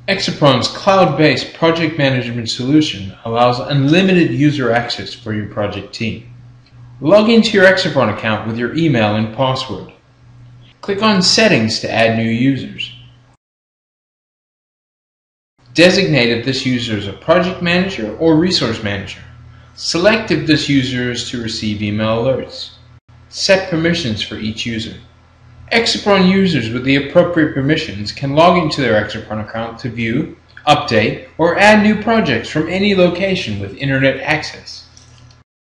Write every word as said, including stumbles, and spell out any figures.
Exepron's cloud-based project management solution allows unlimited user access for your project team. Log into your Exepron account with your email and password. Click on Settings to add new users. Designate if this user is a project manager or resource manager. Select if this user is to receive email alerts. Set permissions for each user. Exepron users with the appropriate permissions can log into their Exepron account to view, update, or add new projects from any location with internet access.